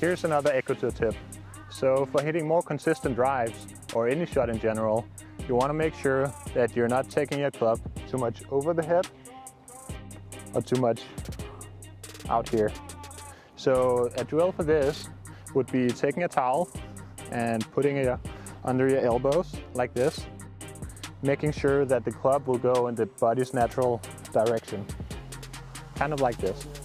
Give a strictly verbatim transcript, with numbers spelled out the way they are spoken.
Here's another ECCO Tour tip. So for hitting more consistent drives, or any shot in general, you want to make sure that you're not taking your club too much over the head or too much out here. So a drill for this would be taking a towel and putting it under your elbows like this, making sure that the club will go in the body's natural direction, kind of like this.